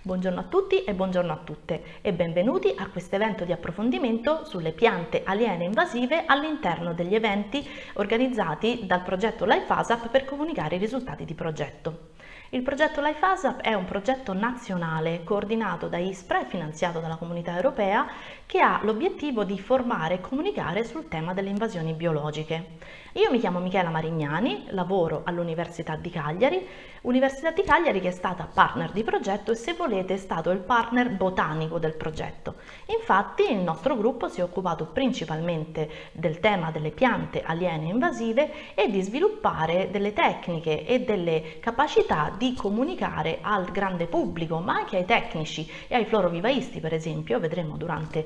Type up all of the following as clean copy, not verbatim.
Buongiorno a tutti e buongiorno a tutte e benvenuti a questo evento di approfondimento sulle piante aliene invasive all'interno degli eventi organizzati dal progetto Life ASAP per comunicare i risultati di progetto. Il progetto Life ASAP è un progetto nazionale coordinato da ISPRA e finanziato dalla Comunità Europea che ha l'obiettivo di formare e comunicare sul tema delle invasioni biologiche. Io mi chiamo Michela Marignani, lavoro all'Università di Cagliari che è stata partner di progetto e, se volete, è stato il partner botanico del progetto. Infatti il nostro gruppo si è occupato principalmente del tema delle piante aliene invasive e di sviluppare delle tecniche e delle capacità di comunicare al grande pubblico, ma anche ai tecnici e ai florovivaisti, per esempio, vedremo durante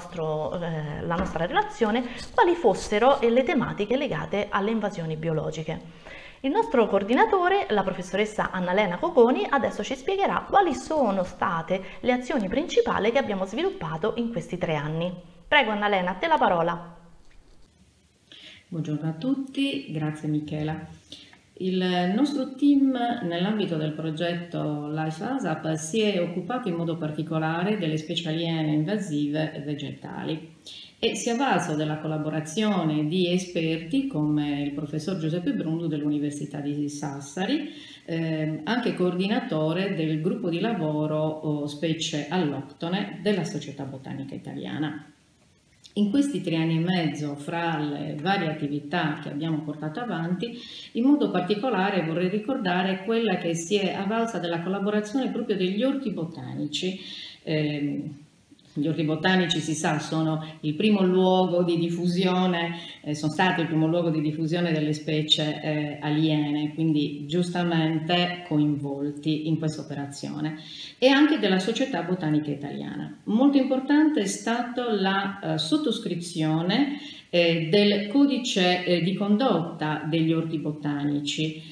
la nostra relazione, quali fossero le tematiche legate alle invasioni biologiche. Il nostro coordinatore, la professoressa Annalena Coconi, adesso ci spiegherà quali sono state le azioni principali che abbiamo sviluppato in questi 3 anni. Prego Annalena, a te la parola. Buongiorno a tutti, grazie Michela. Il nostro team nell'ambito del progetto Life ASAP si è occupato in modo particolare delle specie aliene invasive vegetali e si è avvalso della collaborazione di esperti come il professor Giuseppe Brundu dell'Università di Sassari, anche coordinatore del gruppo di lavoro specie alloctone della Società Botanica Italiana. In questi 3 anni e mezzo, fra le varie attività che abbiamo portato avanti, in modo particolare vorrei ricordare quella che si è avvalsa della collaborazione proprio degli orti botanici. Gli orti botanici, si sa, sono il primo luogo di diffusione, sono stati il primo luogo di diffusione delle specie aliene, quindi giustamente coinvolti in questa operazione, e anche della Società Botanica Italiana. Molto importante è stata la sottoscrizione del codice di condotta degli orti botanici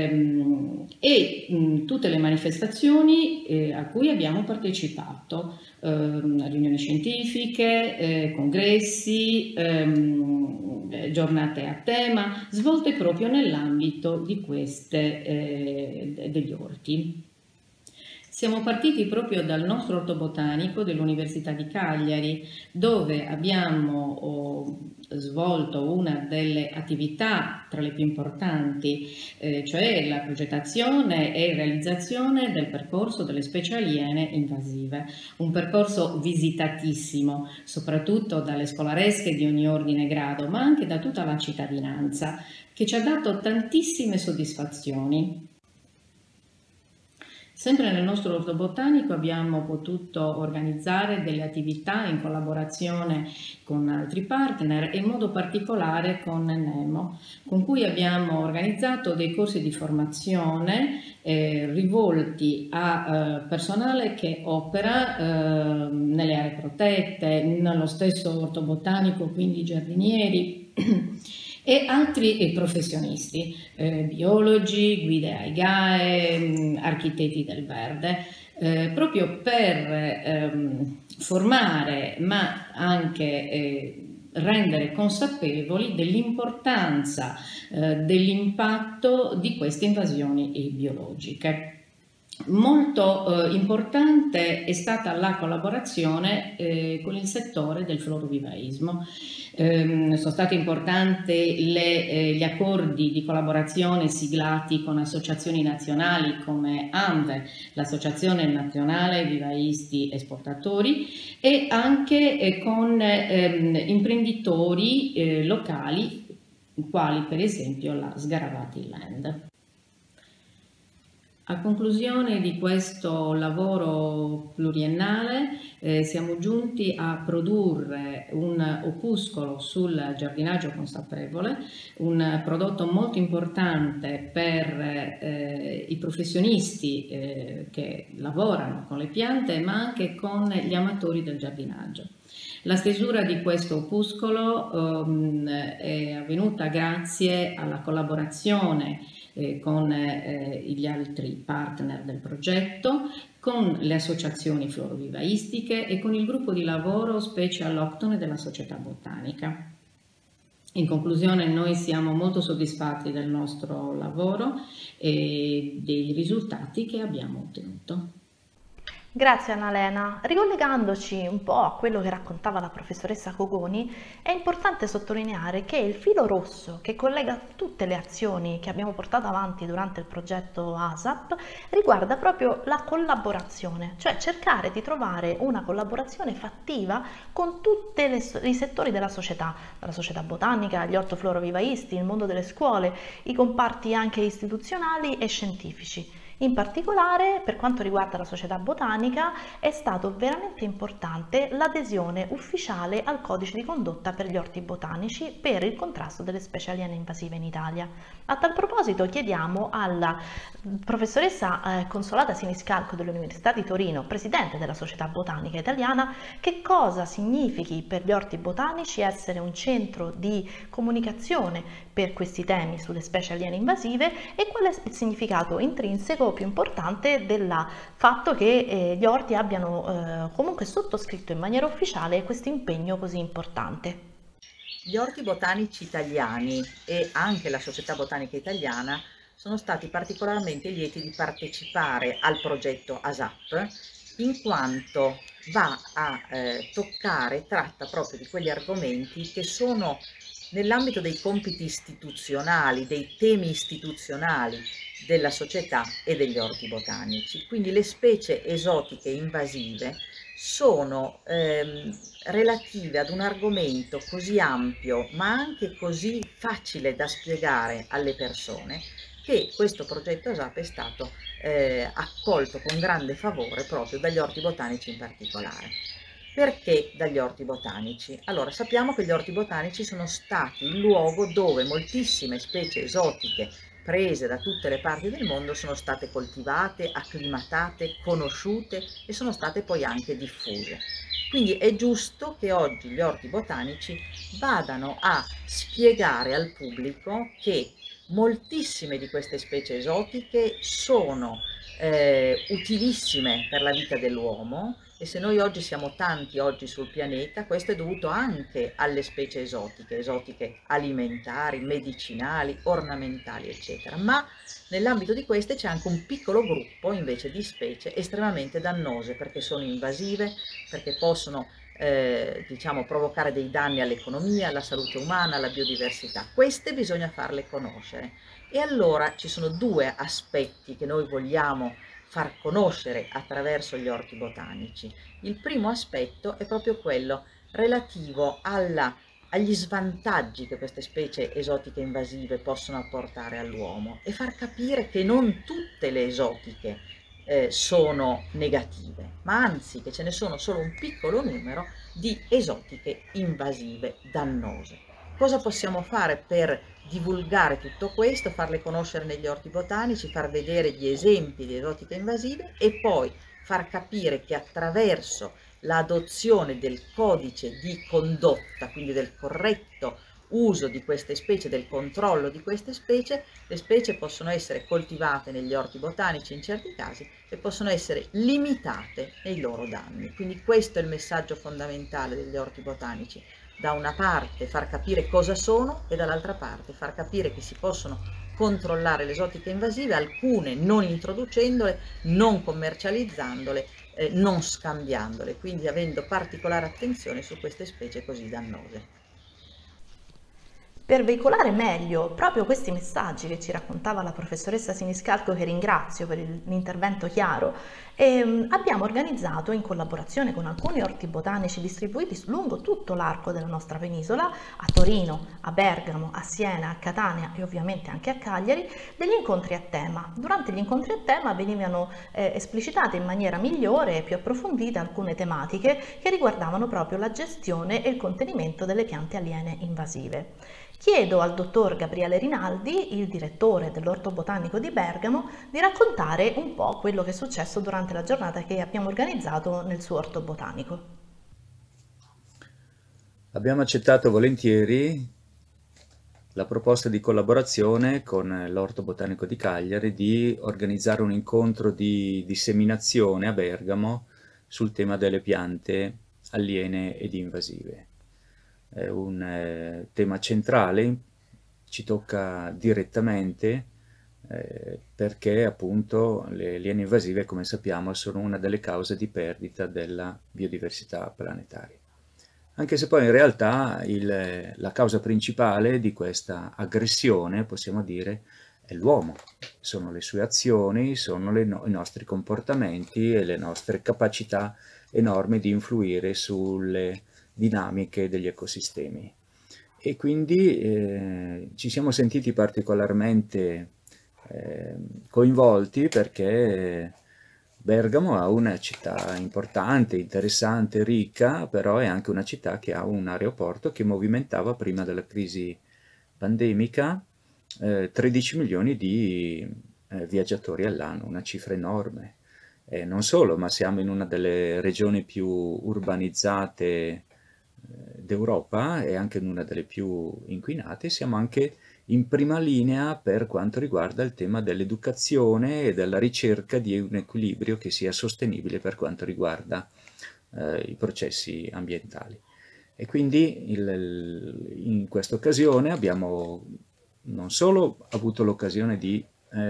e tutte le manifestazioni a cui abbiamo partecipato, riunioni scientifiche, congressi, giornate a tema, svolte proprio nell'ambito di degli orti. Siamo partiti proprio dal nostro orto botanico dell'Università di Cagliari, dove abbiamo svolto una delle attività tra le più importanti, cioè la progettazione e realizzazione del percorso delle specie aliene invasive. Un percorso visitatissimo, soprattutto dalle scolaresche di ogni ordine e grado, ma anche da tutta la cittadinanza, che ci ha dato tantissime soddisfazioni. Sempre nel nostro orto botanico abbiamo potuto organizzare delle attività in collaborazione con altri partner e in modo particolare con Nemo, con cui abbiamo organizzato dei corsi di formazione rivolti a personale che opera nelle aree protette, nello stesso orto botanico, quindi giardinieri e altri professionisti, biologi, guide ai GAE, architetti del verde, proprio per formare ma anche rendere consapevoli dell'importanza dell'impatto di queste invasioni biologiche. Molto importante è stata la collaborazione con il settore del florovivaismo. Sono stati importanti gli accordi di collaborazione siglati con associazioni nazionali come ANVE, l'Associazione Nazionale Vivaisti Esportatori, e anche con imprenditori locali, quali per esempio la Sgaravati Land. A conclusione di questo lavoro pluriennale siamo giunti a produrre un opuscolo sul giardinaggio consapevole, un prodotto molto importante per i professionisti che lavorano con le piante, ma anche con gli amatori del giardinaggio. La stesura di questo opuscolo è avvenuta grazie alla collaborazione con gli altri partner del progetto, con le associazioni florovivaistiche e con il gruppo di lavoro specie alloctone della Società Botanica. In conclusione, noi siamo molto soddisfatti del nostro lavoro e dei risultati che abbiamo ottenuto. Grazie Annalena. Ricollegandoci un po' a quello che raccontava la professoressa Cogoni, è importante sottolineare che il filo rosso che collega tutte le azioni che abbiamo portato avanti durante il progetto ASAP riguarda proprio la collaborazione, cioè cercare di trovare una collaborazione fattiva con tutti i settori della società, dalla società botanica, gli ortoflorovivaisti, il mondo delle scuole, i comparti anche istituzionali e scientifici. In particolare, per quanto riguarda la società botanica, è stato veramente importante l'adesione ufficiale al codice di condotta per gli orti botanici per il contrasto delle specie aliene invasive in Italia. A tal proposito chiediamo alla professoressa Consolata Siniscalco dell'Università di Torino, presidente della Società Botanica Italiana, che cosa significhi per gli orti botanici essere un centro di comunicazione per questi temi sulle specie aliene invasive e qual è il significato intrinseco più importante del fatto che gli orti abbiano comunque sottoscritto in maniera ufficiale questo impegno così importante. Gli orti botanici italiani e anche la Società Botanica Italiana sono stati particolarmente lieti di partecipare al progetto ASAP, in quanto va a toccare e tratta proprio di quegli argomenti che sono nell'ambito dei compiti istituzionali, dei temi istituzionali della società e degli orti botanici. Quindi le specie esotiche invasive sono relative ad un argomento così ampio ma anche così facile da spiegare alle persone che questo progetto ASAP è stato accolto con grande favore proprio dagli orti botanici in particolare. Perché dagli orti botanici? Allora, sappiamo che gli orti botanici sono stati il luogo dove moltissime specie esotiche prese da tutte le parti del mondo sono state coltivate, acclimatate, conosciute e sono state poi anche diffuse. Quindi è giusto che oggi gli orti botanici vadano a spiegare al pubblico che moltissime di queste specie esotiche sono utilissime per la vita dell'uomo e se noi oggi siamo tanti oggi sul pianeta, questo è dovuto anche alle specie esotiche alimentari, medicinali, ornamentali, eccetera. Ma nell'ambito di queste c'è anche un piccolo gruppo invece di specie estremamente dannose perché sono invasive, perché possono diciamo, provocare dei danni all'economia, alla salute umana, alla biodiversità. Queste bisogna farle conoscere. E allora ci sono due aspetti che noi vogliamo far conoscere attraverso gli orti botanici. Il primo aspetto è proprio quello relativo agli svantaggi che queste specie esotiche invasive possono apportare all'uomo e far capire che non tutte le esotiche sono negative, ma anzi che ce ne sono solo un piccolo numero di esotiche invasive dannose. Cosa possiamo fare per divulgare tutto questo, farle conoscere negli orti botanici, far vedere gli esempi di esotiche invasive e poi far capire che attraverso l'adozione del codice di condotta, quindi del corretto uso di queste specie, del controllo di queste specie, le specie possono essere coltivate negli orti botanici in certi casi e possono essere limitate nei loro danni. Quindi questo è il messaggio fondamentale degli orti botanici. Da una parte far capire cosa sono e dall'altra parte far capire che si possono controllare le esotiche invasive, alcune non introducendole, non commercializzandole, non scambiandole, quindi avendo particolare attenzione su queste specie così dannose. Per veicolare meglio proprio questi messaggi che ci raccontava la professoressa Siniscalco, che ringrazio per l'intervento chiaro, abbiamo organizzato in collaborazione con alcuni orti botanici distribuiti lungo tutto l'arco della nostra penisola, a Torino, a Bergamo, a Siena, a Catania e ovviamente anche a Cagliari, degli incontri a tema. Durante gli incontri a tema venivano esplicitate in maniera migliore e più approfondita alcune tematiche che riguardavano proprio la gestione e il contenimento delle piante aliene invasive. Chiedo al dottor Gabriele Rinaldi, il direttore dell'Orto Botanico di Bergamo, di raccontare un po' quello che è successo durante la giornata che abbiamo organizzato nel suo orto botanico. Abbiamo accettato volentieri la proposta di collaborazione con l'Orto Botanico di Cagliari di organizzare un incontro di disseminazione a Bergamo sul tema delle piante aliene ed invasive. È un tema centrale, ci tocca direttamente perché appunto le liane invasive, come sappiamo, sono una delle cause di perdita della biodiversità planetaria. Anche se poi in realtà la causa principale di questa aggressione, possiamo dire, è l'uomo. Sono le sue azioni, sono i nostri comportamenti e le nostre capacità enormi di influire sulle dinamiche degli ecosistemi. E quindi ci siamo sentiti particolarmente coinvolti perché Bergamo è una città importante, interessante, ricca, però è anche una città che ha un aeroporto che movimentava prima della crisi pandemica 13 milioni di viaggiatori all'anno, una cifra enorme. Non solo, ma siamo in una delle regioni più urbanizzate d'Europa e anche in una delle più inquinate. Siamo anche in prima linea per quanto riguarda il tema dell'educazione e della ricerca di un equilibrio che sia sostenibile per quanto riguarda i processi ambientali. E quindi in questa occasione abbiamo non solo avuto l'occasione di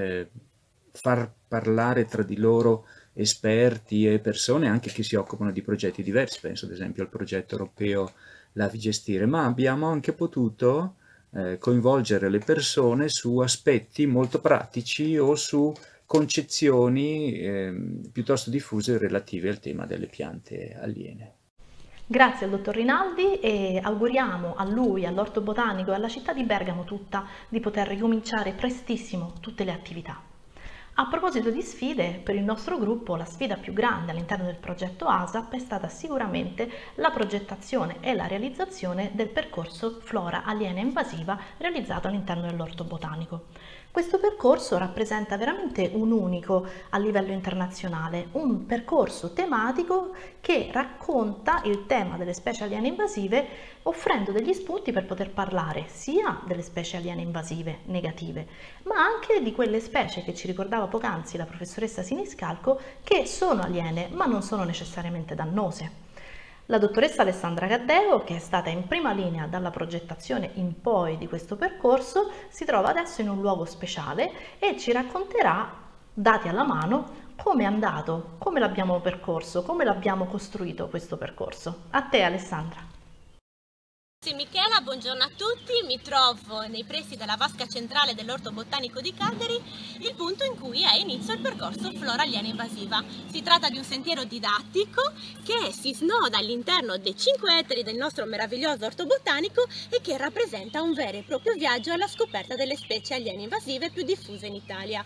far parlare tra di loro esperti e persone anche che si occupano di progetti diversi, penso ad esempio al progetto europeo Lavigestire, ma abbiamo anche potuto coinvolgere le persone su aspetti molto pratici o su concezioni piuttosto diffuse relative al tema delle piante aliene. Grazie al dottor Rinaldi e auguriamo a lui, all'Orto Botanico e alla città di Bergamo tutta di poter ricominciare prestissimo tutte le attività. A proposito di sfide, per il nostro gruppo la sfida più grande all'interno del progetto ASAP è stata sicuramente la progettazione e la realizzazione del percorso Flora aliena invasiva realizzato all'interno dell'Orto Botanico. Questo percorso rappresenta veramente un unico a livello internazionale, un percorso tematico che racconta il tema delle specie aliene invasive offrendo degli spunti per poter parlare sia delle specie aliene invasive negative, ma anche di quelle specie che ci ricordava poc'anzi la professoressa Siniscalco che sono aliene ma non sono necessariamente dannose. La dottoressa Alessandra Caddeo, che è stata in prima linea dalla progettazione in poi di questo percorso, si trova adesso in un luogo speciale e ci racconterà, dati alla mano, come è andato, come l'abbiamo percorso, come l'abbiamo costruito questo percorso. A te Alessandra. Grazie Michela, buongiorno a tutti, mi trovo nei pressi della vasca centrale dell'Orto Botanico di Cagliari, il punto in cui ha inizio il percorso Flora aliena invasiva. Si tratta di un sentiero didattico che si snoda all'interno dei 5 ettari del nostro meraviglioso Orto Botanico e che rappresenta un vero e proprio viaggio alla scoperta delle specie aliene invasive più diffuse in Italia.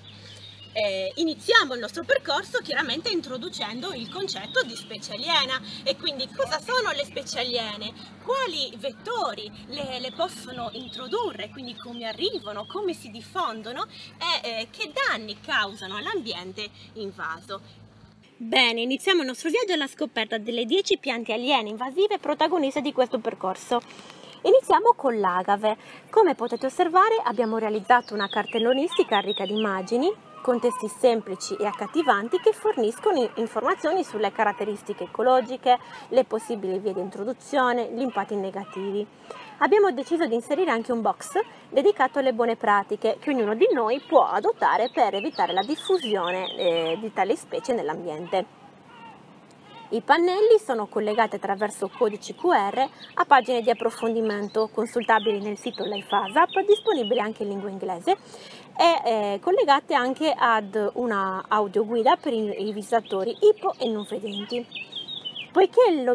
Iniziamo il nostro percorso chiaramente introducendo il concetto di specie aliena e quindi cosa sono le specie aliene, quali vettori le possono introdurre, quindi come arrivano, come si diffondono e che danni causano all'ambiente invaso. Bene, iniziamo il nostro viaggio alla scoperta delle 10 piante aliene invasive protagoniste di questo percorso. Iniziamo con l'agave. Come potete osservare abbiamo realizzato una cartellonistica ricca di immagini con testi semplici e accattivanti che forniscono informazioni sulle caratteristiche ecologiche, le possibili vie di introduzione, gli impatti negativi. Abbiamo deciso di inserire anche un box dedicato alle buone pratiche che ognuno di noi può adottare per evitare la diffusione di tali specie nell'ambiente. I pannelli sono collegati attraverso codici QR a pagine di approfondimento consultabili nel sito LifeASAP, disponibili anche in lingua inglese, e collegate anche ad una audioguida per i visitatori ipo e non vedenti. Poiché il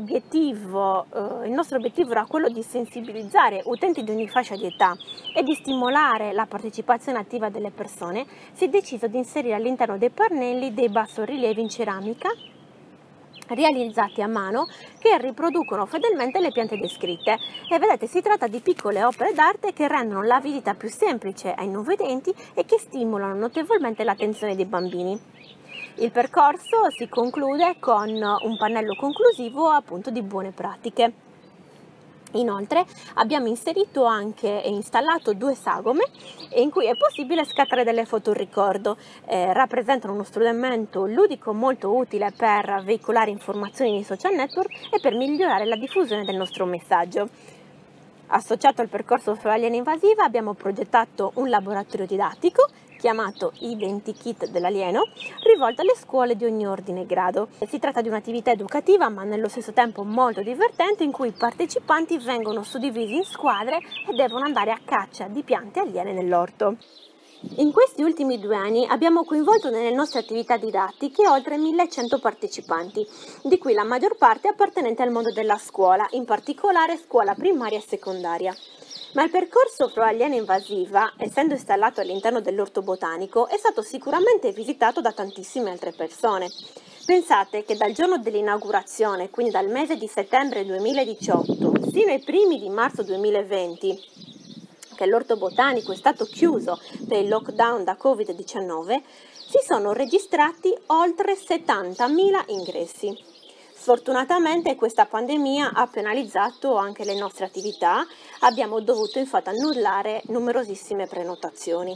nostro obiettivo era quello di sensibilizzare utenti di ogni fascia di età e di stimolare la partecipazione attiva delle persone, si è deciso di inserire all'interno dei pannelli dei bassorilievi in ceramica realizzati a mano che riproducono fedelmente le piante descritte e vedete si tratta di piccole opere d'arte che rendono la visita più semplice ai non vedenti e che stimolano notevolmente l'attenzione dei bambini. Il percorso si conclude con un pannello conclusivo appunto di buone pratiche. Inoltre abbiamo inserito anche e installato 2 sagome in cui è possibile scattare delle foto ricordo. Rappresentano uno strumento ludico molto utile per veicolare informazioni nei social network e per migliorare la diffusione del nostro messaggio. Associato al percorso Flora aliena invasiva abbiamo progettato un laboratorio didattico chiamato Identikit dell'alieno, rivolto alle scuole di ogni ordine e grado. Si tratta di un'attività educativa ma nello stesso tempo molto divertente, in cui i partecipanti vengono suddivisi in squadre e devono andare a caccia di piante aliene nell'orto. In questi ultimi 2 anni abbiamo coinvolto nelle nostre attività didattiche oltre 1100 partecipanti, di cui la maggior parte appartenenti al mondo della scuola, in particolare scuola primaria e secondaria. Ma il percorso Flora Aliena Invasiva, essendo installato all'interno dell'orto botanico, è stato sicuramente visitato da tantissime altre persone. Pensate che dal giorno dell'inaugurazione, quindi dal mese di settembre 2018, sino ai primi di marzo 2020, che l'orto botanico è stato chiuso per il lockdown da Covid-19, si sono registrati oltre 70.000 ingressi. Sfortunatamente questa pandemia ha penalizzato anche le nostre attività, abbiamo dovuto infatti annullare numerosissime prenotazioni.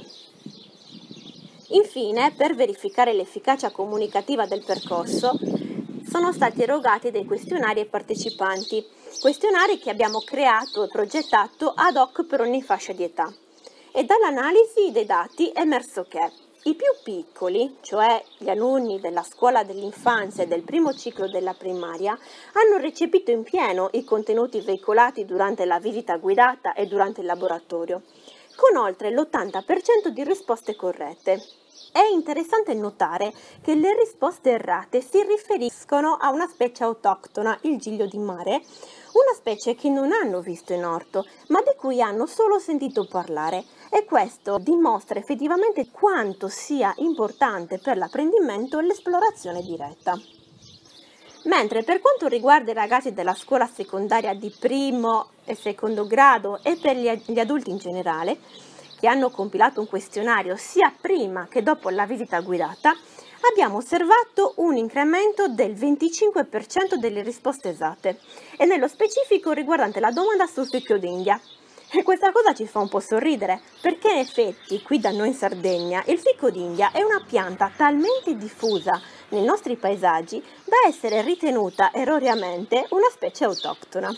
Infine, per verificare l'efficacia comunicativa del percorso, sono stati erogati dei questionari ai partecipanti, questionari che abbiamo creato e progettato ad hoc per ogni fascia di età. E dall'analisi dei dati è emerso che i più piccoli, cioè gli alunni della scuola dell'infanzia e del primo ciclo della primaria, hanno recepito in pieno i contenuti veicolati durante la visita guidata e durante il laboratorio, con oltre l'80% di risposte corrette. È interessante notare che le risposte errate si riferiscono a una specie autoctona, il giglio di mare, una specie che non hanno visto in orto, ma di cui hanno solo sentito parlare, e questo dimostra effettivamente quanto sia importante per l'apprendimento l'esplorazione diretta. Mentre per quanto riguarda i ragazzi della scuola secondaria di primo e secondo grado e per gli adulti in generale, che hanno compilato un questionario sia prima che dopo la visita guidata, abbiamo osservato un incremento del 25% delle risposte esatte, e nello specifico riguardante la domanda sul fico d'India. E questa cosa ci fa un po' sorridere, perché in effetti qui da noi in Sardegna il fico d'India è una pianta talmente diffusa nei nostri paesaggi da essere ritenuta erroneamente una specie autoctona.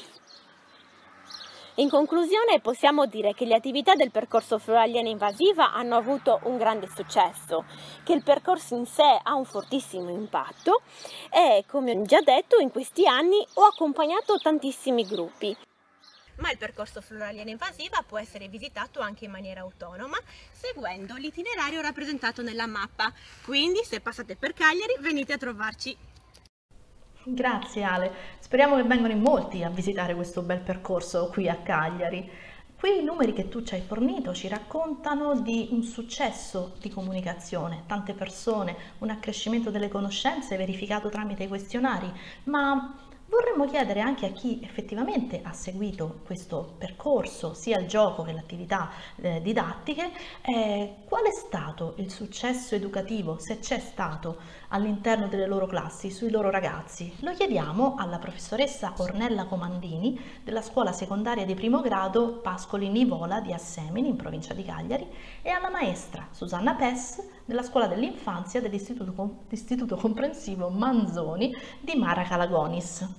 In conclusione possiamo dire che le attività del percorso Flora Aliena Invasiva hanno avuto un grande successo, che il percorso in sé ha un fortissimo impatto e, come ho già detto, in questi anni ho accompagnato tantissimi gruppi. Ma il percorso Flora Aliena Invasiva può essere visitato anche in maniera autonoma, seguendo l'itinerario rappresentato nella mappa, quindi se passate per Cagliari venite a trovarci. Grazie Ale, speriamo che vengano in molti a visitare questo bel percorso qui a Cagliari. Qui i numeri che tu ci hai fornito ci raccontano di un successo di comunicazione, tante persone, un accrescimento delle conoscenze verificato tramite i questionari, ma vorremmo chiedere anche a chi effettivamente ha seguito questo percorso, sia il gioco che le attività didattiche, qual è stato il successo educativo, se c'è stato, all'interno delle loro classi, sui loro ragazzi. Lo chiediamo alla professoressa Ornella Comandini della scuola secondaria di primo grado Pascoli Nivola di Assemini in provincia di Cagliari e alla maestra Susanna Pes della scuola dell'infanzia dell'Istituto Comprensivo Manzoni di Mara Calagonis.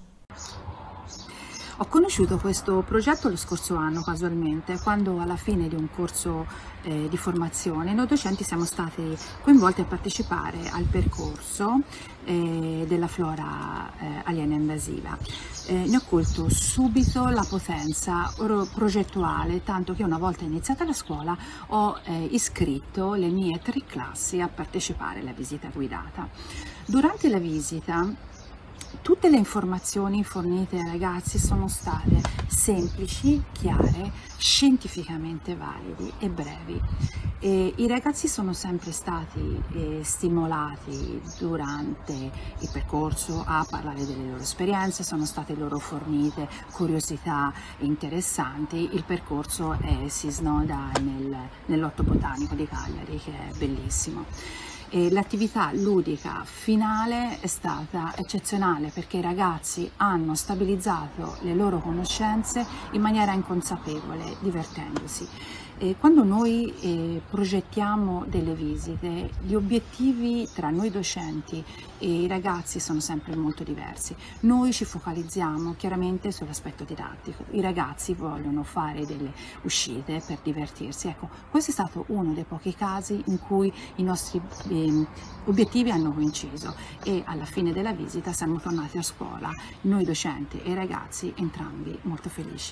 Ho conosciuto questo progetto lo scorso anno casualmente, quando alla fine di un corso di formazione noi docenti siamo stati coinvolti a partecipare al percorso della Flora Aliena Invasiva. Ne ho colto subito la potenza progettuale, tanto che una volta iniziata la scuola ho iscritto le mie 3 classi a partecipare alla visita guidata. Durante la visita tutte le informazioni fornite ai ragazzi sono state semplici, chiare, scientificamente validi e brevi. I ragazzi sono sempre stati stimolati durante il percorso a parlare delle loro esperienze, sono state loro fornite curiosità interessanti. Il percorso si snoda nell'orto botanico di Cagliari, che è bellissimo. L'attività ludica finale è stata eccezionale perché i ragazzi hanno stabilizzato le loro conoscenze in maniera inconsapevole, divertendosi. Quando noi progettiamo delle visite, gli obiettivi tra noi docenti e i ragazzi sono sempre molto diversi. Noi ci focalizziamo chiaramente sull'aspetto didattico, i ragazzi vogliono fare delle uscite per divertirsi. Ecco, questo è stato uno dei pochi casi in cui i nostri obiettivi hanno coinciso e alla fine della visita siamo tornati a scuola, noi docenti e i ragazzi entrambi molto felici.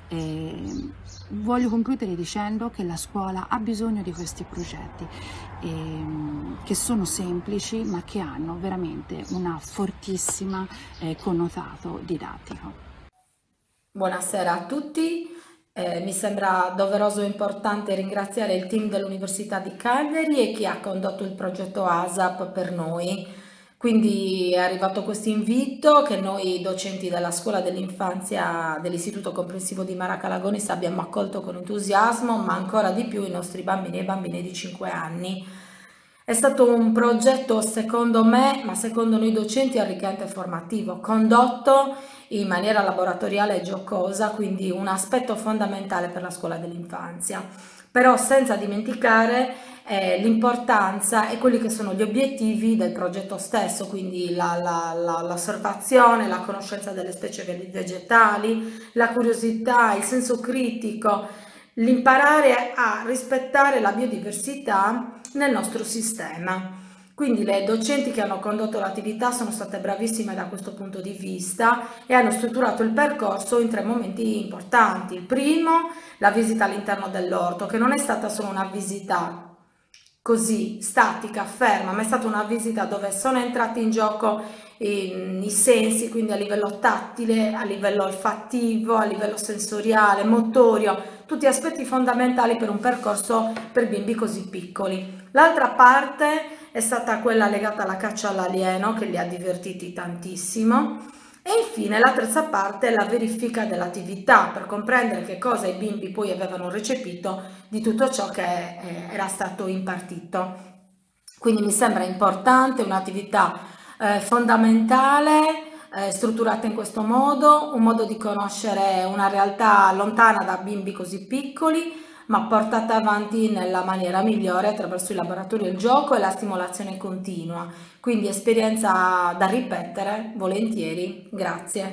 Voglio concludere dicendo che la scuola ha bisogno di questi progetti che sono semplici ma che hanno veramente una fortissima connotato didattico. Buonasera a tutti, mi sembra doveroso e importante ringraziare il team dell'Università di Cagliari e chi ha condotto il progetto ASAP per noi. Quindi è arrivato questo invito che noi docenti della scuola dell'infanzia dell'Istituto Comprensivo di Maracalagonis abbiamo accolto con entusiasmo, ma ancora di più i nostri bambini e bambine di 5 anni. È stato un progetto, secondo me, ma secondo noi docenti, arricchente e formativo, condotto in maniera laboratoriale e giocosa, quindi un aspetto fondamentale per la scuola dell'infanzia. Però senza dimenticare l'importanza e quelli che sono gli obiettivi del progetto stesso, quindi l'osservazione, la conoscenza delle specie vegetali, la curiosità, il senso critico, l'imparare a rispettare la biodiversità nel nostro sistema. Quindi le docenti che hanno condotto l'attività sono state bravissime da questo punto di vista e hanno strutturato il percorso in 3 momenti importanti. Il primo, la visita all'interno dell'orto, che non è stata solo una visita così statica, ferma, ma è stata una visita dove sono entrati in gioco i sensi, quindi a livello tattile, a livello olfattivo, a livello sensoriale, motorio, tutti aspetti fondamentali per un percorso per bimbi così piccoli. L'altra parte è stata quella legata alla caccia all'alieno, che li ha divertiti tantissimo. E infine la terza parte è la verifica dell'attività per comprendere che cosa i bimbi poi avevano recepito di tutto ciò che era stato impartito. Quindi mi sembra importante, un'attività fondamentale, strutturata in questo modo, un modo di conoscere una realtà lontana da bimbi così piccoli, ma portata avanti nella maniera migliore attraverso il laboratorio, il gioco e la stimolazione continua. Quindi esperienza da ripetere volentieri. Grazie.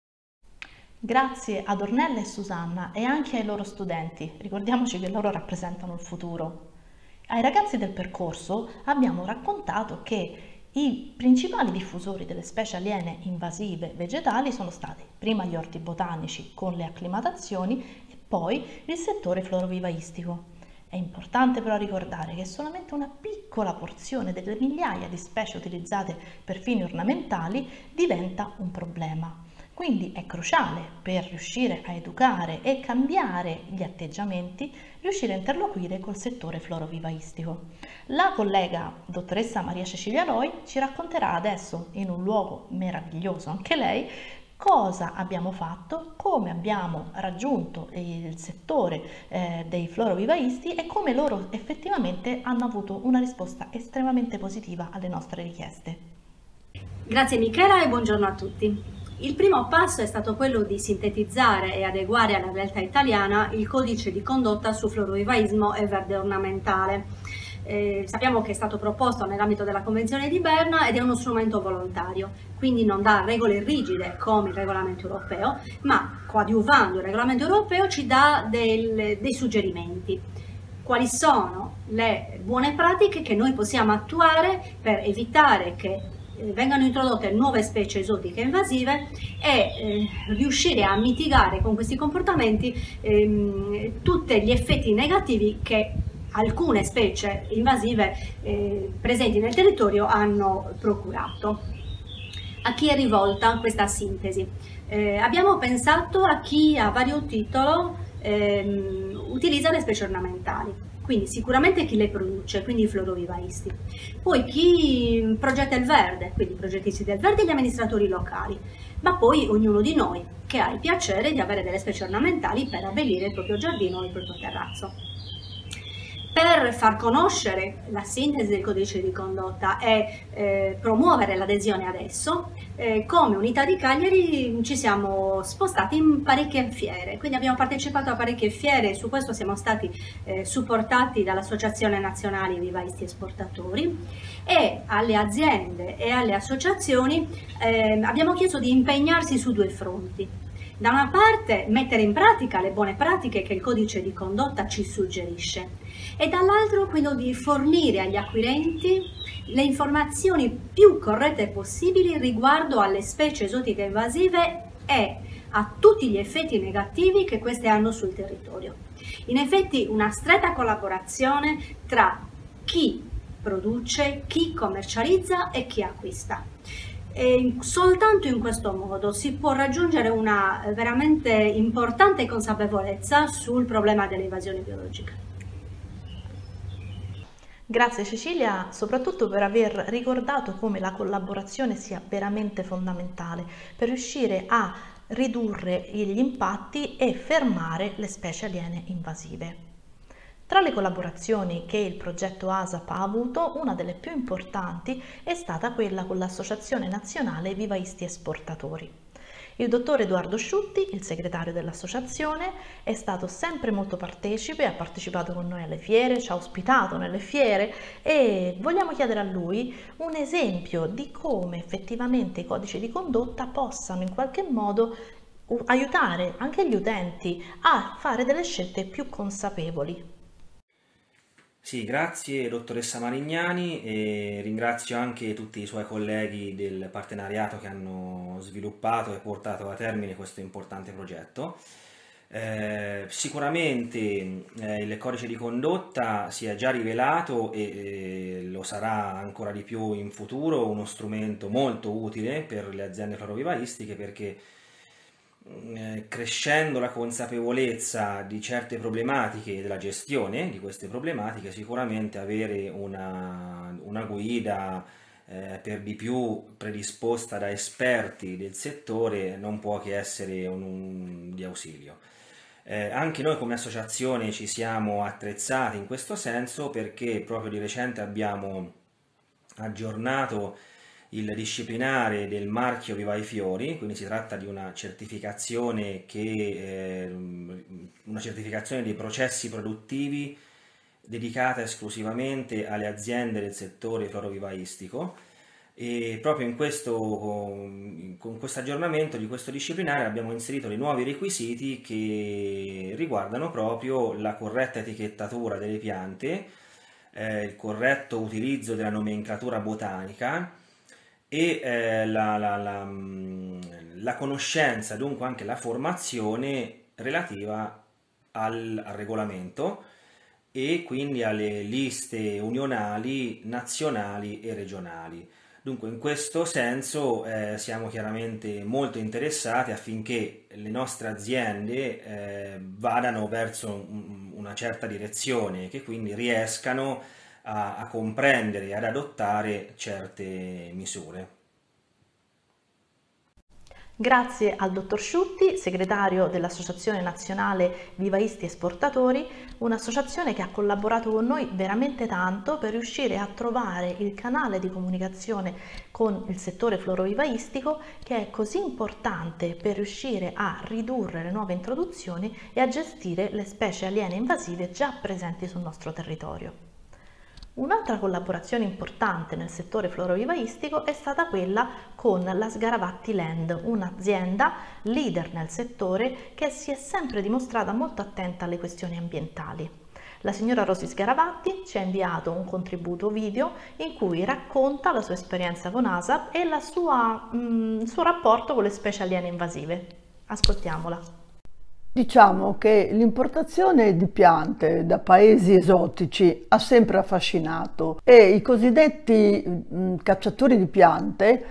Grazie ad Ornella e Susanna e anche ai loro studenti. Ricordiamoci che loro rappresentano il futuro. Ai ragazzi del percorso abbiamo raccontato che i principali diffusori delle specie aliene invasive vegetali sono stati prima gli orti botanici con le acclimatazioni e poi il settore florovivaistico. È importante però ricordare che solamente una piccola porzione delle migliaia di specie utilizzate per fini ornamentali diventa un problema. Quindi è cruciale, per riuscire a educare e cambiare gli atteggiamenti, riuscire a interloquire col settore florovivaistico. La collega dottoressa Maria Cecilia Loi ci racconterà adesso, in un luogo meraviglioso anche lei, cosa abbiamo fatto, come abbiamo raggiunto il settore dei florovivaisti e come loro effettivamente hanno avuto una risposta estremamente positiva alle nostre richieste. Grazie Michela e buongiorno a tutti. Il primo passo è stato quello di sintetizzare e adeguare alla realtà italiana il codice di condotta su florovivaismo e verde ornamentale. Sappiamo che è stato proposto nell'ambito della Convenzione di Berna ed è uno strumento volontario, quindi non dà regole rigide come il regolamento europeo, ma coadiuvando il regolamento europeo ci dà dei suggerimenti. Quali sono le buone pratiche che noi possiamo attuare per evitare che vengano introdotte nuove specie esotiche invasive e riuscire a mitigare con questi comportamenti tutti gli effetti negativi che alcune specie invasive presenti nel territorio hanno procurato. A chi è rivolta questa sintesi? Abbiamo pensato a chi a vario titolo utilizza le specie ornamentali. Quindi sicuramente chi le produce, quindi i florovivaisti. Poi chi progetta il verde, quindi i progettisti del verde e gli amministratori locali. Ma poi ognuno di noi che ha il piacere di avere delle specie ornamentali per abbellire il proprio giardino o il proprio terrazzo. per far conoscere la sintesi del codice di condotta e promuovere l'adesione adesso, come Unità di Cagliari ci siamo spostati in parecchie fiere, quindi abbiamo partecipato a parecchie fiere, su questo siamo stati supportati dall'Associazione Nazionale Vivaisti Esportatori, e alle aziende e alle associazioni abbiamo chiesto di impegnarsi su due fronti. Da una parte mettere in pratica le buone pratiche che il codice di condotta ci suggerisce, e dall'altro quindi di fornire agli acquirenti le informazioni più corrette possibili riguardo alle specie esotiche invasive e a tutti gli effetti negativi che queste hanno sul territorio. In effetti una stretta collaborazione tra chi produce, chi commercializza e chi acquista. E soltanto in questo modo si può raggiungere una veramente importante consapevolezza sul problema dell'invasione biologica. Grazie Cecilia, soprattutto per aver ricordato come la collaborazione sia veramente fondamentale per riuscire a ridurre gli impatti e fermare le specie aliene invasive. Tra le collaborazioni che il progetto ASAP ha avuto, una delle più importanti è stata quella con l'Associazione Nazionale Vivaisti Esportatori. Il dottor Edoardo Sciutti, il segretario dell'associazione, è stato sempre molto partecipe, ha partecipato con noi alle fiere, ci ha ospitato nelle fiere e vogliamo chiedere a lui un esempio di come effettivamente i codici di condotta possano in qualche modo aiutare anche gli utenti a fare delle scelte più consapevoli. Sì, grazie dottoressa Marignani, e ringrazio anche tutti i suoi colleghi del partenariato che hanno sviluppato e portato a termine questo importante progetto. Sicuramente il codice di condotta si è già rivelato e lo sarà ancora di più in futuro uno strumento molto utile per le aziende florovivaistiche, perché crescendo la consapevolezza di certe problematiche e della gestione di queste problematiche, sicuramente avere una guida per di più predisposta da esperti del settore non può che essere di ausilio. Anche noi come associazione ci siamo attrezzati in questo senso, perché proprio di recente abbiamo aggiornato il disciplinare del marchio Viva i Fiori, quindi si tratta di una certificazione dei processi produttivi dedicata esclusivamente alle aziende del settore florovivaistico, e proprio con questo aggiornamento di questo disciplinare abbiamo inserito dei nuovi requisiti che riguardano proprio la corretta etichettatura delle piante, il corretto utilizzo della nomenclatura botanica e la conoscenza, dunque anche la formazione relativa al regolamento e quindi alle liste unionali, nazionali e regionali. Dunque in questo senso siamo chiaramente molto interessati affinché le nostre aziende vadano verso una certa direzione, che quindi riescano a comprendere e ad adottare certe misure. Grazie al dottor Sciutti, segretario dell'Associazione Nazionale Vivaisti Esportatori, un'associazione che ha collaborato con noi veramente tanto per riuscire a trovare il canale di comunicazione con il settore florovivaistico, che è così importante per riuscire a ridurre le nuove introduzioni e a gestire le specie aliene invasive già presenti sul nostro territorio. Un'altra collaborazione importante nel settore florovivaistico è stata quella con la Sgaravatti Land, un'azienda leader nel settore che si è sempre dimostrata molto attenta alle questioni ambientali. La signora Rosy Sgaravatti ci ha inviato un contributo video in cui racconta la sua esperienza con ASAP e il suo rapporto con le specie aliene invasive. Ascoltiamola. Diciamo che l'importazione di piante da paesi esotici ha sempre affascinato, e i cosiddetti cacciatori di piante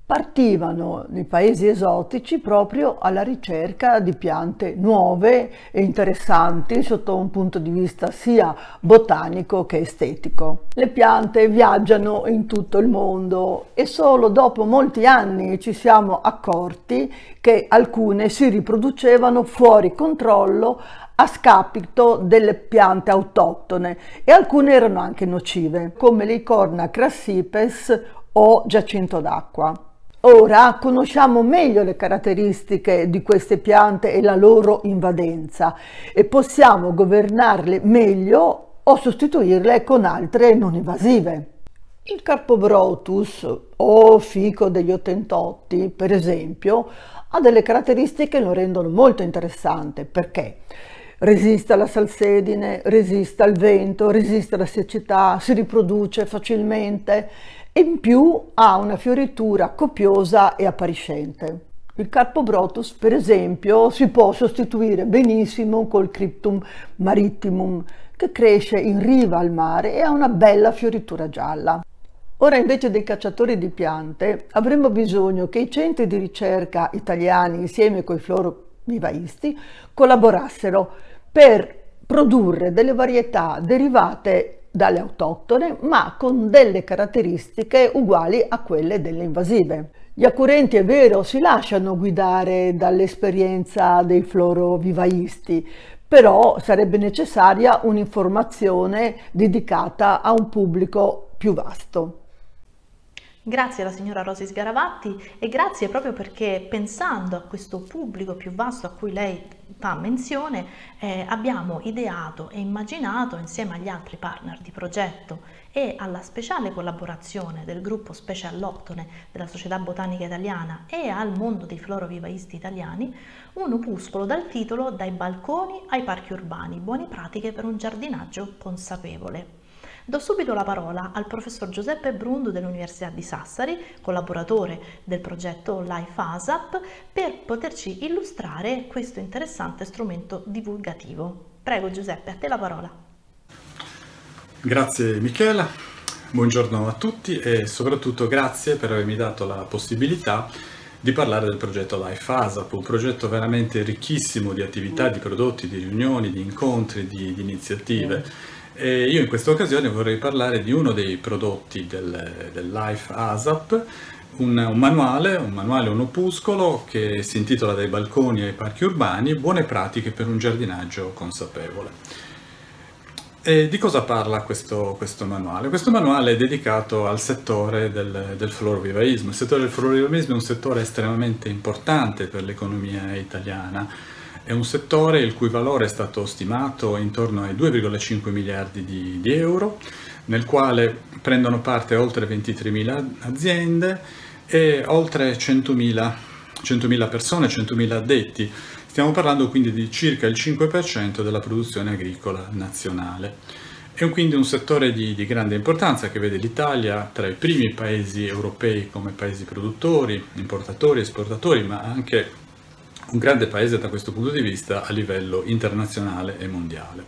partivano nei paesi esotici proprio alla ricerca di piante nuove e interessanti sotto un punto di vista sia botanico che estetico. Le piante viaggiano in tutto il mondo e solo dopo molti anni ci siamo accorti che alcune si riproducevano fuori controllo a scapito delle piante autoctone e alcune erano anche nocive, come l'Eicorna crassipes o giacinto d'acqua. Ora conosciamo meglio le caratteristiche di queste piante e la loro invadenza e possiamo governarle meglio o sostituirle con altre non invasive. Il Carpobrotus o fico degli Ottentotti, per esempio, ha delle caratteristiche che lo rendono molto interessante perché resiste alla salsedine, resiste al vento, resiste alla siccità, si riproduce facilmente e in più ha una fioritura copiosa e appariscente. Il Carpobrotus, per esempio, si può sostituire benissimo col Cryptum marittimum, che cresce in riva al mare e ha una bella fioritura gialla. Ora, invece dei cacciatori di piante, avremmo bisogno che i centri di ricerca italiani, insieme coi florovivaisti, collaborassero per produrre delle varietà derivate dalle autoctone, ma con delle caratteristiche uguali a quelle delle invasive. Gli acquirenti, è vero, si lasciano guidare dall'esperienza dei florovivaisti, però sarebbe necessaria un'informazione dedicata a un pubblico più vasto. Grazie alla signora Rosi Sgaravatti e grazie proprio perché pensando a questo pubblico più vasto a cui lei fa menzione abbiamo ideato e immaginato insieme agli altri partner di progetto e alla speciale collaborazione del gruppo Specie Alloctone della Società Botanica Italiana e al mondo dei florovivaisti italiani un opuscolo dal titolo Dai balconi ai parchi urbani, buone pratiche per un giardinaggio consapevole. Do subito la parola al professor Giuseppe Brundu dell'Università di Sassari, collaboratore del progetto Life ASAP, per poterci illustrare questo interessante strumento divulgativo. Prego Giuseppe, a te la parola. Grazie Michela, buongiorno a tutti e soprattutto grazie per avermi dato la possibilità di parlare del progetto Life ASAP, un progetto veramente ricchissimo di attività, di prodotti, di riunioni, di incontri, di iniziative. E io in questa occasione vorrei parlare di uno dei prodotti del Life ASAP, un manuale, un opuscolo che si intitola Dai balconi ai parchi urbani, buone pratiche per un giardinaggio consapevole. E di cosa parla questo manuale? Questo manuale è dedicato al settore del florovivaismo. Il settore del florovivaismo è un settore estremamente importante per l'economia italiana. È un settore il cui valore è stato stimato intorno ai 2,5 miliardi di euro, nel quale prendono parte oltre 23.000 aziende e oltre 100.000 persone, 100.000 addetti. Stiamo parlando quindi di circa il 5% della produzione agricola nazionale. È quindi un settore di grande importanza che vede l'Italia tra i primi paesi europei come paesi produttori, importatori, esportatori, ma anche un grande paese da questo punto di vista a livello internazionale e mondiale.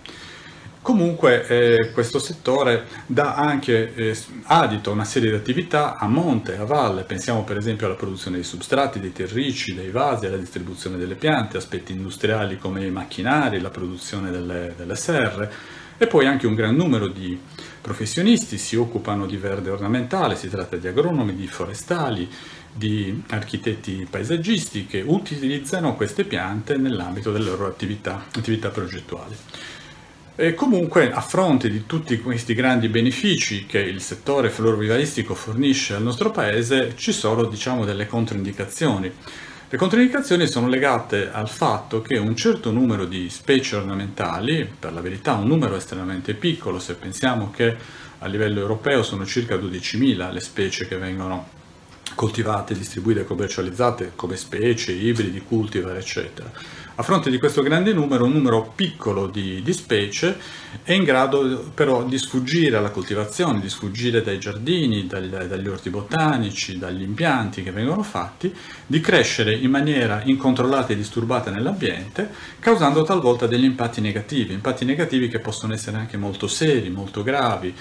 Comunque questo settore dà anche adito a una serie di attività a monte, a valle. Pensiamo per esempio alla produzione di substrati, dei terricci, dei vasi, alla distribuzione delle piante, aspetti industriali come i macchinari, la produzione delle serre e poi anche un gran numero di professionisti si occupano di verde ornamentale, si tratta di agronomi, di forestali, di architetti paesaggisti che utilizzano queste piante nell'ambito delle loro attività progettuali. E comunque, a fronte di tutti questi grandi benefici che il settore florovivaistico fornisce al nostro paese, ci sono, diciamo, delle controindicazioni. Le controindicazioni sono legate al fatto che un certo numero di specie ornamentali, per la verità un numero estremamente piccolo, se pensiamo che a livello europeo sono circa 12.000 le specie che vengono coltivate, distribuite e commercializzate come specie, ibridi, cultivar, eccetera. A fronte di questo grande numero, un numero piccolo di specie è in grado però di sfuggire alla coltivazione, di sfuggire dai giardini, dagli orti botanici, dagli impianti che vengono fatti, di crescere in maniera incontrollata e disturbata nell'ambiente, causando talvolta degli impatti negativi che possono essere anche molto seri, molto gravi,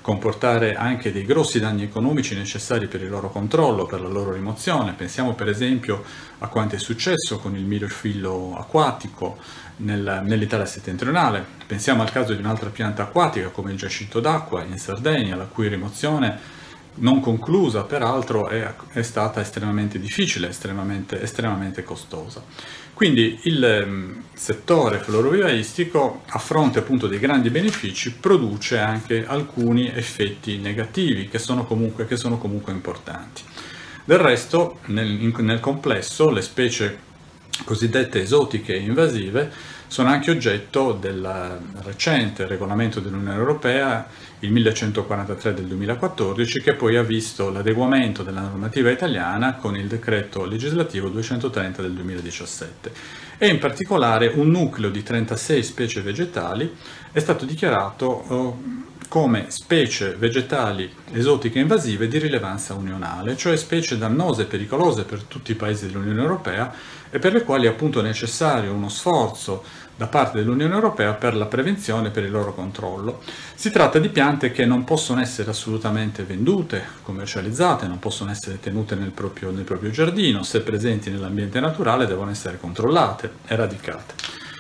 comportare anche dei grossi danni economici necessari per il loro controllo, per la loro rimozione. Pensiamo per esempio a quanto è successo con il mirofillo acquatico nell'Italia settentrionale. Pensiamo al caso di un'altra pianta acquatica come il giacinto d'acqua in Sardegna, la cui rimozione non conclusa peraltro è stata estremamente difficile, estremamente costosa. Quindi il settore florovivaistico, a fronte appunto dei grandi benefici, produce anche alcuni effetti negativi che sono comunque importanti. Del resto, nel complesso, le specie cosiddette esotiche e invasive sono anche oggetto del recente regolamento dell'Unione Europea, il 1143 del 2014, che poi ha visto l'adeguamento della normativa italiana con il decreto legislativo 230 del 2017. E in particolare un nucleo di 36 specie vegetali è stato dichiarato come specie vegetali esotiche invasive di rilevanza unionale, cioè specie dannose e pericolose per tutti i paesi dell'Unione Europea e per le quali è appunto necessario uno sforzo da parte dell'Unione Europea per la prevenzione e per il loro controllo. Si tratta di piante che non possono essere assolutamente vendute, commercializzate, non possono essere tenute nel proprio giardino, se presenti nell'ambiente naturale devono essere controllate, eradicate.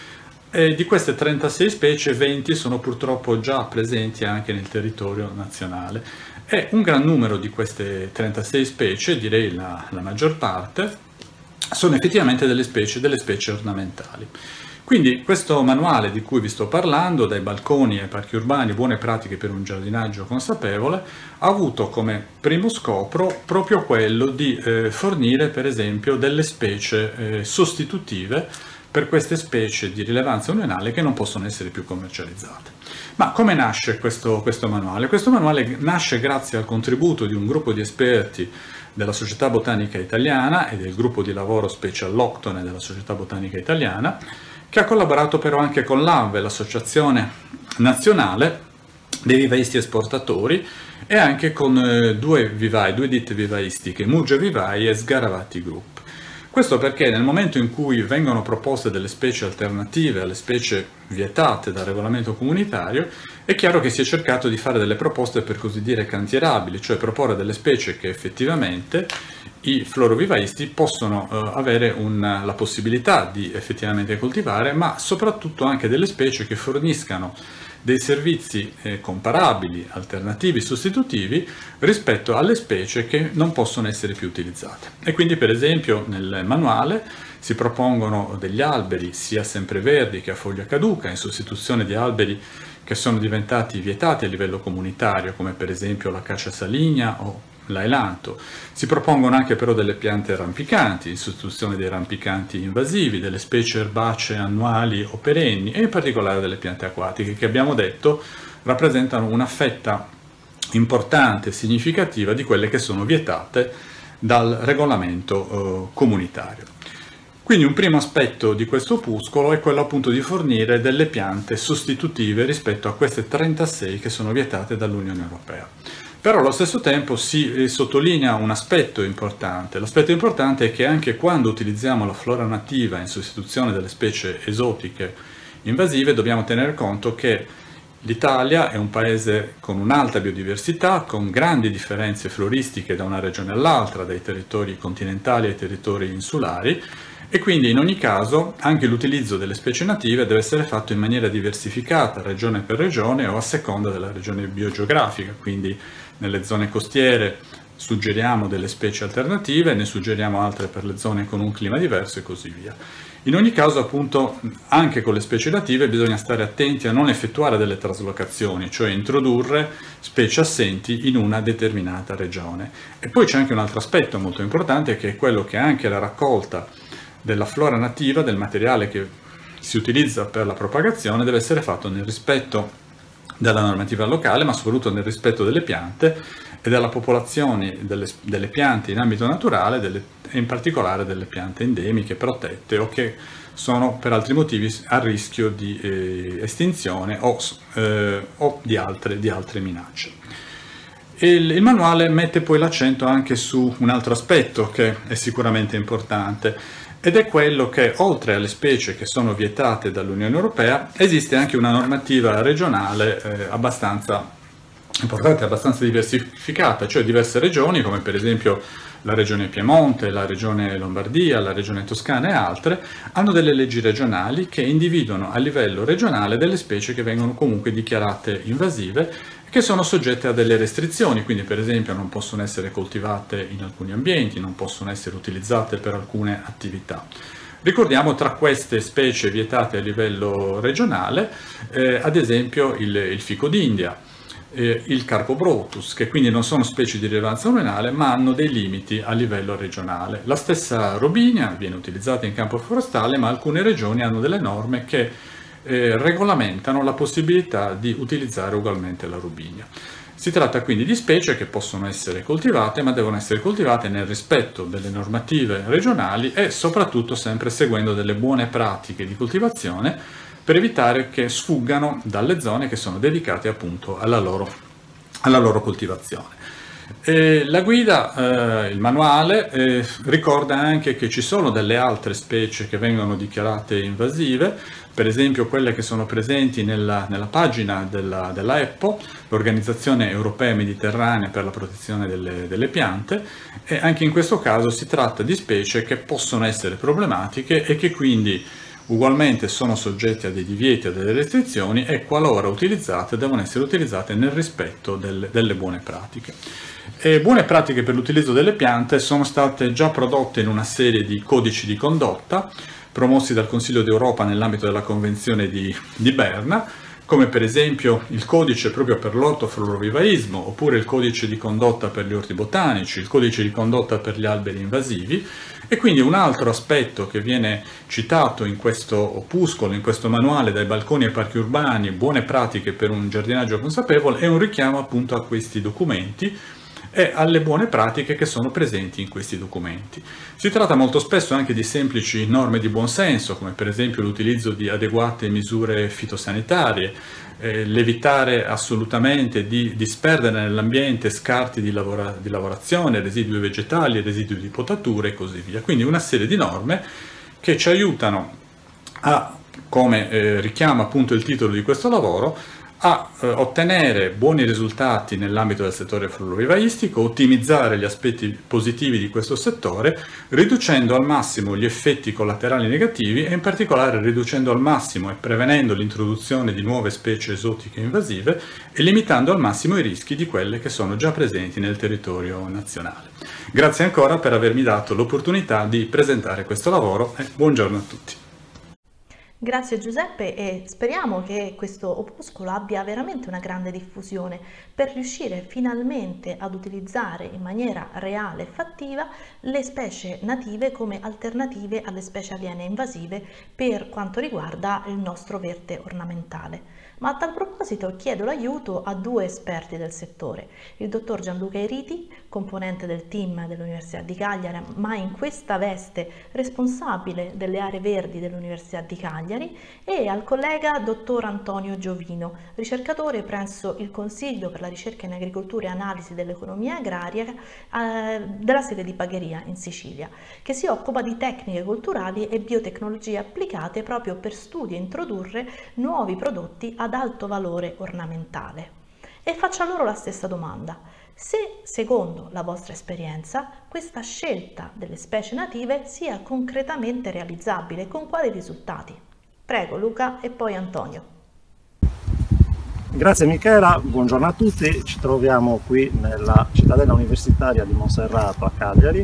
E di queste 36 specie, 20 sono purtroppo già presenti anche nel territorio nazionale e un gran numero di queste 36 specie, direi la maggior parte, sono effettivamente delle specie ornamentali. Quindi questo manuale di cui vi sto parlando, dai balconi ai parchi urbani, buone pratiche per un giardinaggio consapevole, ha avuto come primo scopo proprio quello di fornire per esempio delle specie sostitutive per queste specie di rilevanza unionale che non possono essere più commercializzate. Ma come nasce questo manuale? Questo manuale nasce grazie al contributo di un gruppo di esperti della Società Botanica Italiana e del gruppo di lavoro specie alloctone della Società Botanica Italiana, che ha collaborato però anche con l'ANVE, l'Associazione Nazionale dei Vivaisti Esportatori, e anche con due ditte vivaistiche, Mugge Vivai e Sgaravati Group. Questo perché nel momento in cui vengono proposte delle specie alternative alle specie vietate dal regolamento comunitario, è chiaro che si è cercato di fare delle proposte per così dire cantierabili, cioè proporre delle specie che effettivamente i florovivaisti possono avere la possibilità di effettivamente coltivare, ma soprattutto anche delle specie che forniscano dei servizi comparabili, alternativi, sostitutivi rispetto alle specie che non possono essere più utilizzate. E quindi per esempio nel manuale si propongono degli alberi sia sempreverdi che a foglia caduca in sostituzione di alberi che sono diventati vietati a livello comunitario, come per esempio l'acacia saligna o l'ailanto. Si propongono anche però delle piante rampicanti in sostituzione dei rampicanti invasivi, delle specie erbacee annuali o perenni e in particolare delle piante acquatiche che abbiamo detto rappresentano una fetta importante e significativa di quelle che sono vietate dal regolamento comunitario. Quindi un primo aspetto di questo opuscolo è quello appunto di fornire delle piante sostitutive rispetto a queste 36 che sono vietate dall'Unione Europea. Però allo stesso tempo si sottolinea un aspetto importante. L'aspetto importante è che anche quando utilizziamo la flora nativa in sostituzione delle specie esotiche invasive dobbiamo tenere conto che l'Italia è un paese con un'alta biodiversità, con grandi differenze floristiche da una regione all'altra, dai territori continentali ai territori insulari, e quindi in ogni caso anche l'utilizzo delle specie native deve essere fatto in maniera diversificata, regione per regione o a seconda della regione biogeografica. Quindi nelle zone costiere suggeriamo delle specie alternative, ne suggeriamo altre per le zone con un clima diverso e così via. In ogni caso appunto anche con le specie native bisogna stare attenti a non effettuare delle traslocazioni, cioè introdurre specie assenti in una determinata regione. E poi c'è anche un altro aspetto molto importante, che è quello che anche la raccolta della flora nativa, del materiale che si utilizza per la propagazione, deve essere fatto nel rispetto della normativa locale, ma soprattutto nel rispetto delle piante e della popolazione delle piante in ambito naturale, e in particolare delle piante endemiche, protette o che sono per altri motivi a rischio di estinzione o di altre minacce. Il manuale mette poi l'accento anche su un altro aspetto che è sicuramente importante, ed è quello che oltre alle specie che sono vietate dall'Unione Europea esiste anche una normativa regionale abbastanza importante, abbastanza diversificata, cioè diverse regioni come per esempio la regione Piemonte, la regione Lombardia, la regione Toscana e altre, hanno delle leggi regionali che individuano a livello regionale delle specie che vengono comunque dichiarate invasive, che sono soggette a delle restrizioni, quindi per esempio non possono essere coltivate in alcuni ambienti, non possono essere utilizzate per alcune attività. Ricordiamo tra queste specie vietate a livello regionale, ad esempio il fico d'India, il Carpo Brotus, che quindi non sono specie di rilevanza nominale ma hanno dei limiti a livello regionale. La stessa robinia viene utilizzata in campo forestale, ma alcune regioni hanno delle norme che regolamentano la possibilità di utilizzare ugualmente la robinia. Si tratta quindi di specie che possono essere coltivate, ma devono essere coltivate nel rispetto delle normative regionali e soprattutto sempre seguendo delle buone pratiche di coltivazione per evitare che sfuggano dalle zone che sono dedicate appunto alla loro coltivazione. La guida, il manuale, ricorda anche che ci sono delle altre specie che vengono dichiarate invasive, per esempio quelle che sono presenti nella pagina della EPPO, l'Organizzazione Europea Mediterranea per la protezione delle piante, e anche in questo caso si tratta di specie che possono essere problematiche e che quindi ugualmente sono soggette a dei divieti e a delle restrizioni, e qualora utilizzate devono essere utilizzate nel rispetto delle buone pratiche. Buone pratiche per l'utilizzo delle piante sono state già prodotte in una serie di codici di condotta promossi dal Consiglio d'Europa nell'ambito della Convenzione di Berna, come per esempio il codice proprio per l'ortoflorovivaismo, oppure il codice di condotta per gli orti botanici, il codice di condotta per gli alberi invasivi. E quindi un altro aspetto che viene citato in questo opuscolo, in questo manuale dai balconi ai parchi urbani, buone pratiche per un giardinaggio consapevole, è un richiamo appunto a questi documenti e alle buone pratiche che sono presenti in questi documenti. Si tratta molto spesso anche di semplici norme di buonsenso, come per esempio l'utilizzo di adeguate misure fitosanitarie, l'evitare assolutamente di disperdere nell'ambiente scarti di lavorazione, residui vegetali, residui di potature e così via. Quindi una serie di norme che ci aiutano a, come richiama appunto il titolo di questo lavoro, a ottenere buoni risultati nell'ambito del settore florovivaistico, ottimizzare gli aspetti positivi di questo settore, riducendo al massimo gli effetti collaterali negativi e in particolare riducendo al massimo e prevenendo l'introduzione di nuove specie esotiche invasive e limitando al massimo i rischi di quelle che sono già presenti nel territorio nazionale. Grazie ancora per avermi dato l'opportunità di presentare questo lavoro e buongiorno a tutti. Grazie Giuseppe, e speriamo che questo opuscolo abbia veramente una grande diffusione per riuscire finalmente ad utilizzare in maniera reale e fattiva le specie native come alternative alle specie aliene invasive per quanto riguarda il nostro verde ornamentale. Ma a tal proposito chiedo l'aiuto a due esperti del settore, il dottor Gianluca Iriti, componente del team dell'Università di Cagliari, ma in questa veste responsabile delle aree verdi dell'Università di Cagliari, e al collega dottor Antonio Giovino, ricercatore presso il Consiglio per la ricerca in agricoltura e analisi dell'economia agraria della sede di Bagheria in Sicilia, che si occupa di tecniche culturali e biotecnologie applicate proprio per studiare e introdurre nuovi prodotti ad alto valore ornamentale. E faccio a loro la stessa domanda: se, secondo la vostra esperienza, questa scelta delle specie native sia concretamente realizzabile, con quali risultati? Prego Luca e poi Antonio. Grazie Michela, buongiorno a tutti. Ci troviamo qui nella cittadella universitaria di Monserrato a Cagliari,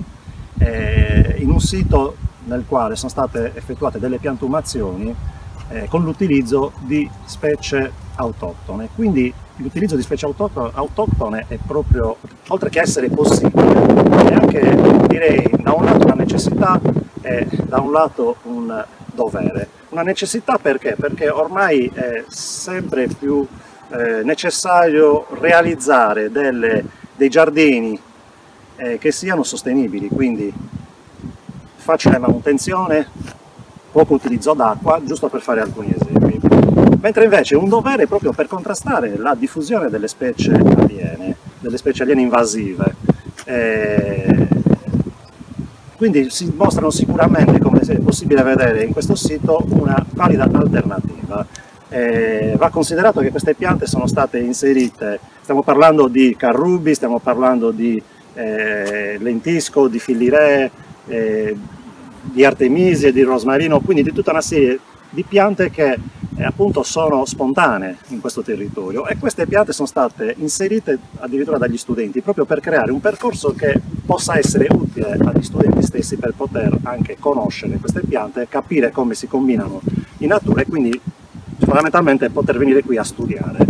in un sito nel quale sono state effettuate delle piantumazioni con l'utilizzo di specie autoctone. Quindi l'utilizzo di specie autoctone è proprio, oltre che essere possibile, è anche, direi, da un lato una necessità e da un lato un dovere. Una necessità perché? Perché ormai è sempre più necessario realizzare dei giardini che siano sostenibili, quindi facile manutenzione, poco utilizzo d'acqua, giusto per fare alcuni esempi. Mentre invece un dovere proprio per contrastare la diffusione delle specie aliene invasive. Quindi si mostrano sicuramente, come è possibile vedere in questo sito, una valida alternativa. Va considerato che queste piante sono state inserite, stiamo parlando di carrubi, stiamo parlando di lentisco, di filiree, di artemisia, di rosmarino, quindi di tutta una serie di piante che appunto sono spontanee in questo territorio, e queste piante sono state inserite addirittura dagli studenti proprio per creare un percorso che possa essere utile agli studenti stessi per poter anche conoscere queste piante, capire come si combinano in natura e quindi fondamentalmente poter venire qui a studiare.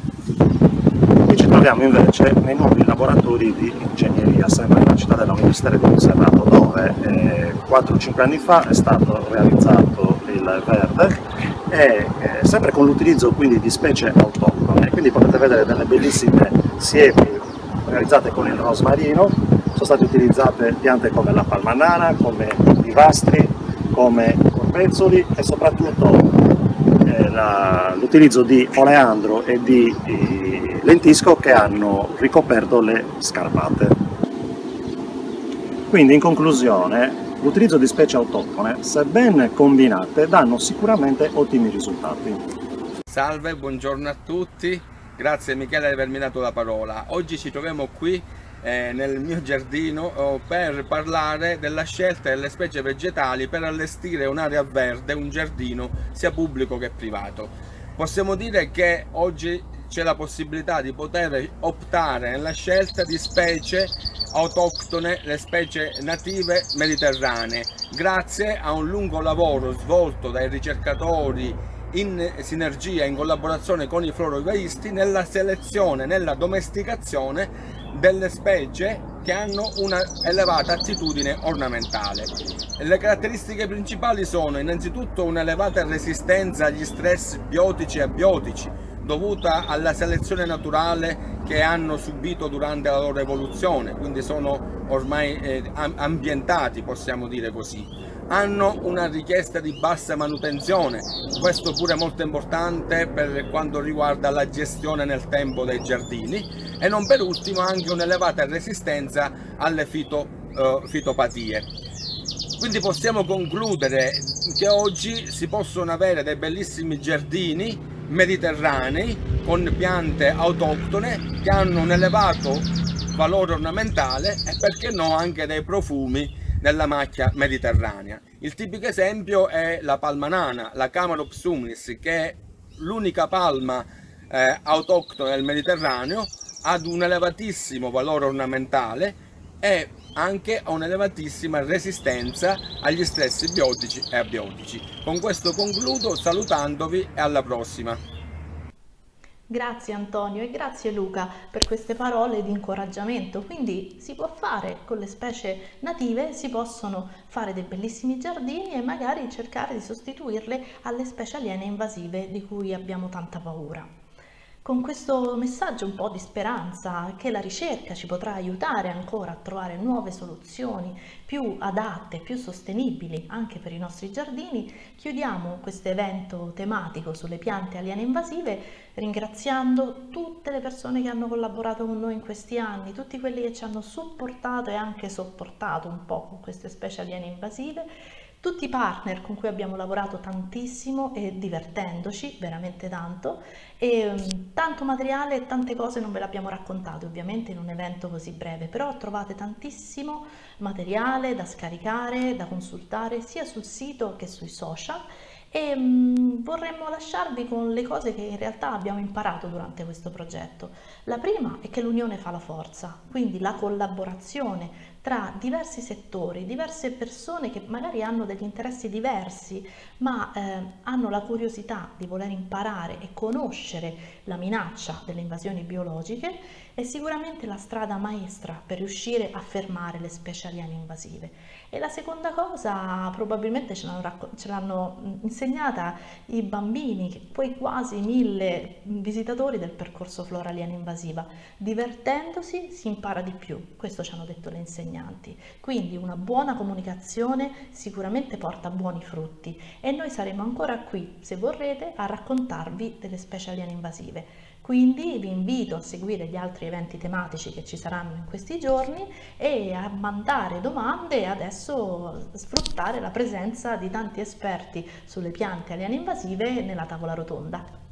Qui ci troviamo invece nei nuovi laboratori di ingegneria, sempre nella cittadella universitaria di Monserrato, dove 4-5 anni fa è stato realizzato il verde, e sempre con l'utilizzo quindi di specie autoctone. Quindi potete vedere delle bellissime siepi realizzate con il rosmarino, sono state utilizzate piante come la palmanana, come i vastri, come i corpezzoli e soprattutto l'utilizzo di oleandro e di lentisco che hanno ricoperto le scarpate. Quindi in conclusione, l'utilizzo di specie autoctone, se ben combinate, danno sicuramente ottimi risultati. Salve, buongiorno a tutti, grazie Michele di avermi dato la parola. Oggi ci troviamo qui nel mio giardino per parlare della scelta delle specie vegetali per allestire un'area verde, un giardino sia pubblico che privato. Possiamo dire che oggi c'è la possibilità di poter optare nella scelta di specie autoctone, le specie native mediterranee, grazie a un lungo lavoro svolto dai ricercatori in sinergia, in collaborazione con i florovivaisti, nella selezione, nella domesticazione delle specie che hanno una elevata attitudine ornamentale. Le caratteristiche principali sono innanzitutto un'elevata resistenza agli stress biotici e abiotici, dovuta alla selezione naturale che hanno subito durante la loro evoluzione, quindi sono ormai ambientati, possiamo dire così. Hanno una richiesta di bassa manutenzione, questo pure molto importante per quanto riguarda la gestione nel tempo dei giardini, e non per ultimo anche un'elevata resistenza alle fitopatie. Quindi possiamo concludere che oggi si possono avere dei bellissimi giardini mediterranei con piante autoctone che hanno un elevato valore ornamentale e, perché no, anche dei profumi nella macchia mediterranea. Il tipico esempio è la palmanana, la Chamaerops humilis, che è l'unica palma autoctona del Mediterraneo, ad un elevatissimo valore ornamentale e anche a un'elevatissima resistenza agli stress biotici e abiotici. Con questo concludo salutandovi e alla prossima. Grazie Antonio e grazie Luca per queste parole di incoraggiamento. Quindi si può fare con le specie native, si possono fare dei bellissimi giardini e magari cercare di sostituirle alle specie aliene invasive di cui abbiamo tanta paura. Con questo messaggio un po' di speranza che la ricerca ci potrà aiutare ancora a trovare nuove soluzioni più adatte, più sostenibili anche per i nostri giardini, chiudiamo questo evento tematico sulle piante aliene invasive ringraziando tutte le persone che hanno collaborato con noi in questi anni, tutti quelli che ci hanno supportato e anche sopportato un po' con queste specie aliene invasive, tutti i partner con cui abbiamo lavorato tantissimo e divertendoci veramente tanto, e tanto materiale e tante cose non ve l'abbiamo raccontate ovviamente in un evento così breve, però trovate tantissimo materiale da scaricare, da consultare sia sul sito che sui social, e vorremmo lasciarvi con le cose che in realtà abbiamo imparato durante questo progetto. La prima è che l'unione fa la forza, quindi la collaborazione tra diversi settori, diverse persone che magari hanno degli interessi diversi, ma hanno la curiosità di voler imparare e conoscere la minaccia delle invasioni biologiche, è sicuramente la strada maestra per riuscire a fermare le specie aliene invasive. E la seconda cosa probabilmente ce l'hanno insegnata i bambini, quei quasi 1000 visitatori del percorso Flora Aliena Invasiva. Divertendosi si impara di più, questo ci hanno detto le insegnanti. Quindi una buona comunicazione sicuramente porta buoni frutti e noi saremo ancora qui, se vorrete, a raccontarvi delle specie aliene invasive. Quindi vi invito a seguire gli altri eventi tematici che ci saranno in questi giorni e a mandare domande e adesso sfruttare la presenza di tanti esperti sulle piante aliene invasive nella tavola rotonda.